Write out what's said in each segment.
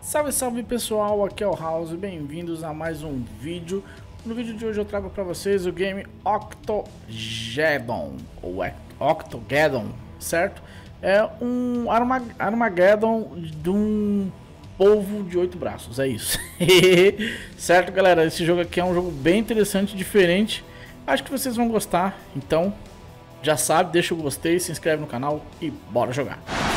Salve, salve pessoal, aqui é o House, bem-vindos a mais um vídeo. No vídeo de hoje eu trago para vocês o game Octogeddon, ou Octogeddon, certo? É um Armageddon de um polvo de 8 braços, é isso. Certo, galera? Esse jogo aqui é um jogo bem interessante, diferente. Acho que vocês vão gostar, então já sabe, deixa o gostei, se inscreve no canal e bora jogar.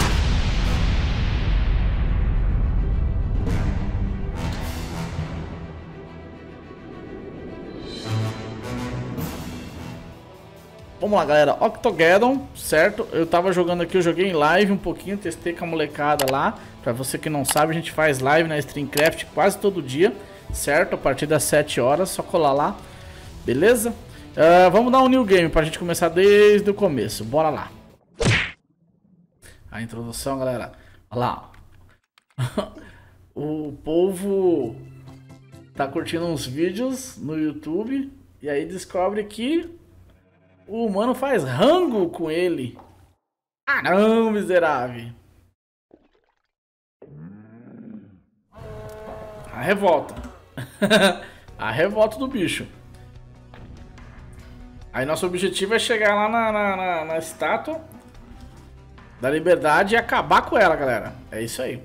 Vamos lá, galera, Octogeddon, certo? Eu tava jogando aqui, eu joguei em live um pouquinho, testei com a molecada lá. Pra você que não sabe, a gente faz live na Streamcraft quase todo dia, certo? A partir das 7 horas, só colar lá, beleza? Vamos dar um new game pra gente começar desde o começo, bora lá. A introdução, galera, olha lá. O povo tá curtindo uns vídeos no YouTube e aí descobre que o humano faz rango com ele. Ah não, miserável. A revolta. A revolta do bicho. Aí nosso objetivo é chegar lá na estátua da liberdade e acabar com ela, galera. É isso aí.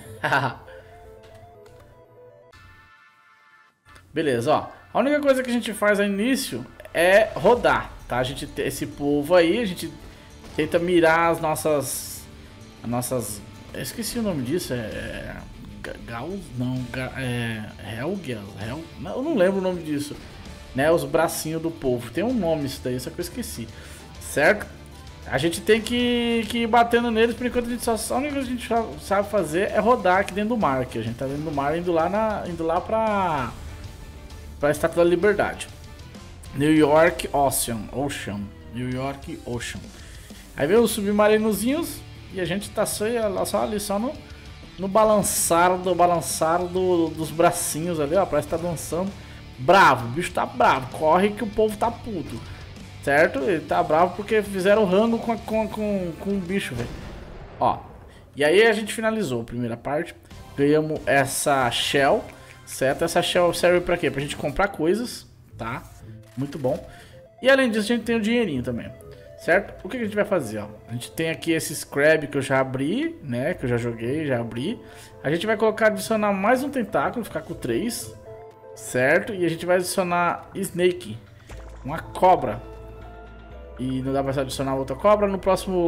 Beleza, ó. A única coisa que a gente faz ao início é rodar, tá? A gente tem esse povo aí, a gente tenta mirar as nossas... Eu esqueci o nome disso, Gauss? Não, Helgias? Eu não lembro o nome disso. Né, os bracinhos do povo. Tem um nome isso daí, só que eu esqueci. Certo? A gente tem que ir batendo neles, por enquanto a única coisa que a gente sabe fazer é rodar aqui dentro do mar. Aqui. A gente tá dentro do mar, indo lá pra Estátua da Liberdade. New York Ocean. New York Ocean. Aí vem os submarinozinhos e a gente tá só ali, só no balançar dos bracinhos ali, ó. Parece que tá dançando. Bravo, o bicho tá bravo. Corre que o povo tá puto. Certo? Ele tá bravo porque fizeram rango com o bicho, velho. Ó. E aí a gente finalizou a primeira parte. Ganhamos essa shell. Certo? Essa shell serve pra quê? Pra gente comprar coisas. Tá? Muito bom. E além disso a gente tem o dinheirinho também. Certo? O que a gente vai fazer, ó? A gente tem aqui esse Scrab que eu já abri, né? Que eu já joguei, já abri. A gente vai colocar, adicionar mais um tentáculo, ficar com 3. Certo? E a gente vai adicionar Snake, uma cobra. E não dá pra adicionar outra cobra na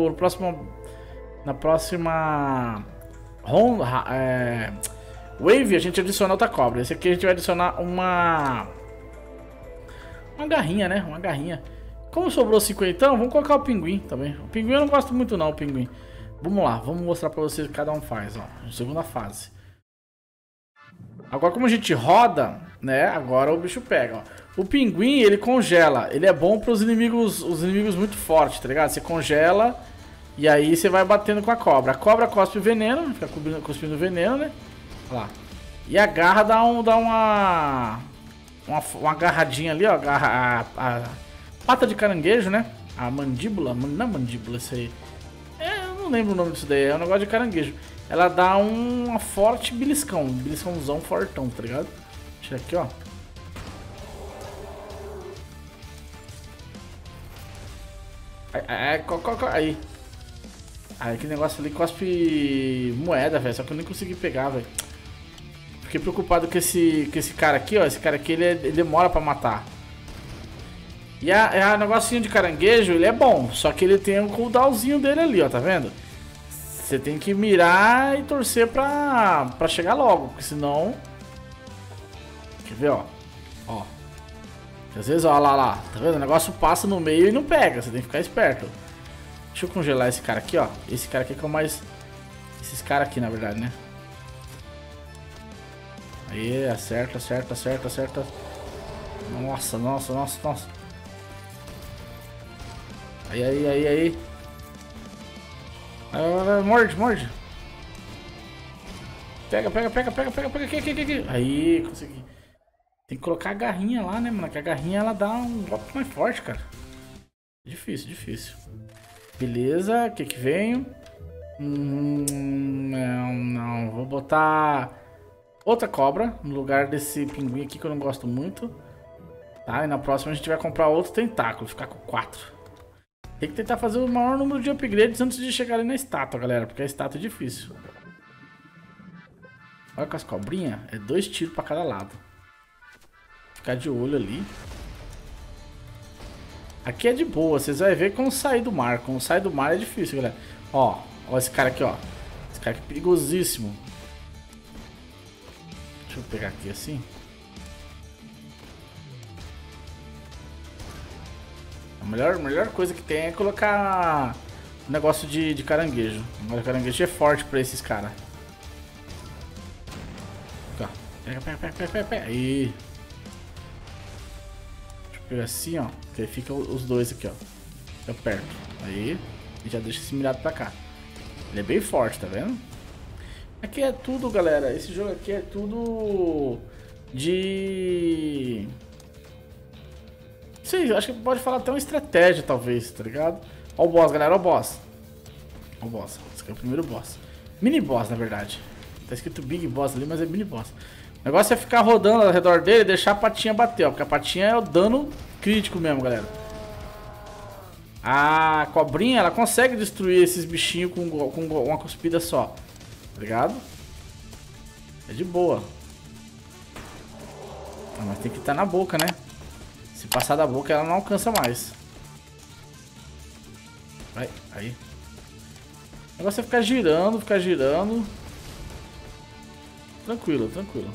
próxima Wave a gente adiciona outra cobra. Esse aqui a gente vai adicionar uma garrinha, né? Uma garrinha. Como sobrou 50, vamos colocar o pinguim também. O pinguim eu não gosto muito não, o pinguim. Vamos lá, vamos mostrar pra vocês o que cada um faz, ó. Segunda fase. Agora como a gente roda, né? Agora o bicho pega, ó. O pinguim, ele congela. Ele é bom para os inimigos muito fortes, tá ligado? Você congela e aí você vai batendo com a cobra. A cobra cospe veneno, fica cuspindo veneno, né? Olha lá. E a garra dá uma agarradinha ali, ó. A pata de caranguejo, né? A mandíbula, não é mandíbula isso aí. Eu não lembro o nome disso daí, é um negócio de caranguejo. Ela dá uma forte beliscão, um beliscãozão fortão, tá ligado? Deixa aqui, ó. Aí. Aí, aquele negócio ali cospe moeda, velho. Só que eu nem consegui pegar, velho. Fiquei preocupado com esse cara aqui, ó. Esse cara aqui, ele demora pra matar. E a negocinho de caranguejo, ele é bom. Só que ele tem um cooldownzinho dele ali, ó. Tá vendo? Você tem que mirar e torcer pra chegar logo. Porque senão... Quer ver, ó. Ó. Às vezes, ó, lá, tá vendo? O negócio passa no meio e não pega, você tem que ficar esperto. Deixa eu congelar esse cara aqui, ó. Esse cara aqui que é o mais... Esses caras aqui, na verdade, né? Aí, acerta. Nossa. Aí. Morde. Pega aqui. Aí, consegui. Tem que colocar a garrinha lá, né, mano? Que a garrinha, ela dá um golpe mais forte, cara. Difícil. Beleza, o que que veio? Não. Vou botar outra cobra no lugar desse pinguim aqui que eu não gosto muito. Tá, e na próxima a gente vai comprar outro tentáculo, ficar com 4. Tem que tentar fazer o maior número de upgrades antes de chegar ali na estátua, galera, porque a estátua é difícil. Olha com as cobrinhas, é 2 tiros pra cada lado. Ficar de olho ali. Aqui é de boa, vocês vão ver quando sair do mar. Quando sai do mar é difícil, galera. Ó esse cara aqui, ó. Esse cara aqui é perigosíssimo. Deixa eu pegar aqui assim. A melhor coisa que tem é colocar um negócio de caranguejo. Agora o caranguejo é forte pra esses caras. Aqui, ó. Pega. Aí. Deixa eu pegar assim, ó. Que aí fica os dois aqui, ó. Fica perto. Aí. E já deixa esse mirado pra cá. Ele é bem forte, tá vendo? Aqui é tudo, galera. Esse jogo aqui é tudo de... Sim, acho que pode falar até uma estratégia, talvez, tá ligado? Ó o boss, galera, ó o boss. Ó o boss, esse aqui é o primeiro boss. Mini boss, na verdade. Tá escrito Big Boss ali, mas é mini boss. O negócio é ficar rodando ao redor dele e deixar a patinha bater, ó. Porque a patinha é o dano crítico mesmo, galera. A cobrinha, ela consegue destruir esses bichinhos com uma cuspida só. Tá ligado? É de boa. Ah, mas tem que estar na boca, né? Se passar da boca, ela não alcança mais. Vai, aí. O negócio é ficar girando, Tranquilo.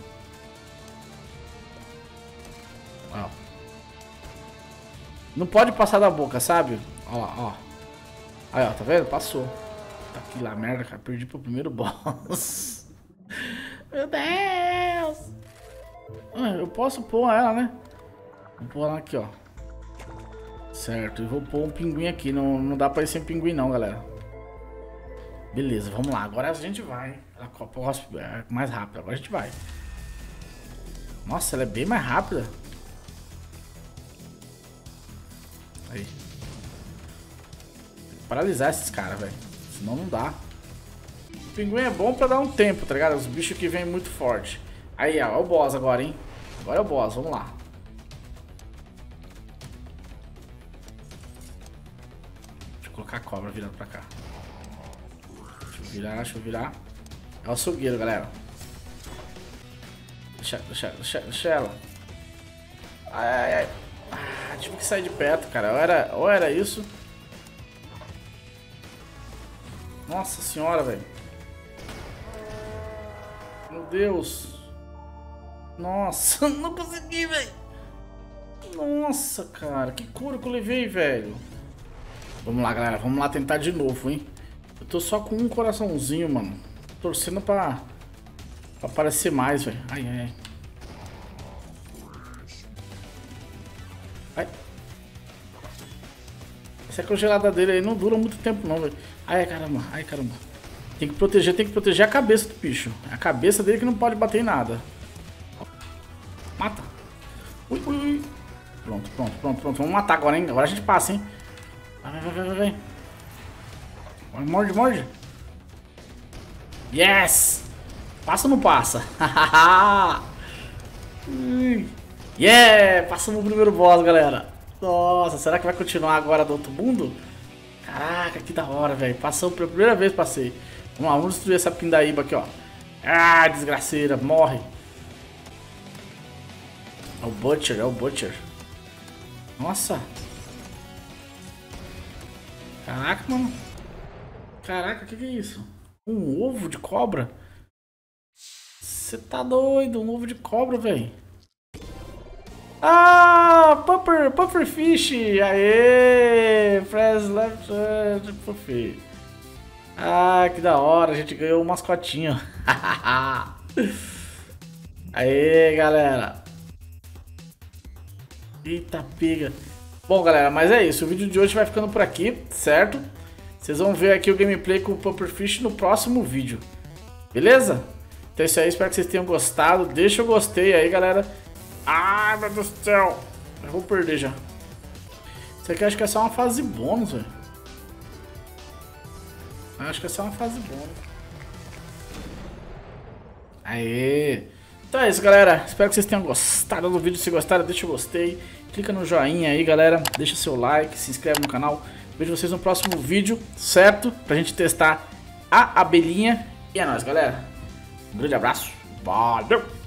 Ó. Não pode passar da boca, sabe? Ó lá, ó. Aí, ó, tá vendo? Passou. Tá aqui lá, merda, cara. Perdi pro primeiro boss. Meu Deus! Eu posso pôr ela, né? Vou pôr ela aqui, ó. Certo, e vou pôr um pinguim aqui. Não dá pra ir sem pinguim não, galera. Beleza, vamos lá. Agora a gente vai. Ela é mais rápida. Agora a gente vai. Nossa, ela é bem mais rápida. Aí. Tem que paralisar esses caras, velho. Senão não dá. O pinguim é bom pra dar um tempo, tá ligado? Os bichos que vêm muito forte. Aí, ó, é o boss agora, hein? Agora é o boss, vamos lá. Deixa eu colocar a cobra virando pra cá. Deixa eu virar. É o açougueiro, galera. Deixa ela. Ai. Ah, tive que sair de perto, cara. Ou era isso. Nossa senhora, velho. Meu Deus. Nossa, não consegui, velho. Nossa, cara. Que cura que eu levei, velho. Vamos lá, galera. Vamos lá tentar de novo, hein. Eu tô só com um coraçãozinho, mano. Torcendo pra aparecer mais, velho. Ai. Essa congelada dele aí não dura muito tempo não, velho. Ai, caramba. Tem que proteger a cabeça do bicho. É a cabeça dele que não pode bater em nada. Mata. Ui. Pronto. Vamos matar agora, hein. Agora a gente passa, hein. Vai. Morde. Yes! Passa ou não passa? Yeah! Passamos o primeiro boss, galera. Nossa, será que vai continuar agora do outro mundo? Caraca, que da hora, velho. Passamos pela primeira vez, passei. Vamos lá, vamos destruir essa pindaíba aqui, ó. Ah, desgraceira, morre. É o Butcher. Nossa. Caraca, mano. Caraca, o que é isso? Um ovo de cobra? Você tá doido? Um ovo de cobra, velho. Ah, Pufferfish. Aê, press left, Puffer. Ah, que da hora, a gente ganhou um mascotinho. Aê, galera. Eita, pega. Bom, galera, mas é isso. O vídeo de hoje vai ficando por aqui, certo? Vocês vão ver aqui o gameplay com o Pufferfish no próximo vídeo. Beleza? Então é isso aí, espero que vocês tenham gostado. Deixa o gostei aí, galera. Ai, meu Deus do céu. Eu vou perder já. Isso aqui acho que é só uma fase bônus, velho. Acho que é só uma fase bônus. Aê. Então é isso, galera. Espero que vocês tenham gostado do vídeo. Se gostaram, deixa o gostei. Clica no joinha aí, galera. Deixa seu like, se inscreve no canal. Vejo vocês no próximo vídeo, certo? Pra gente testar a abelhinha. E é nóis, galera. Um grande abraço. Valeu!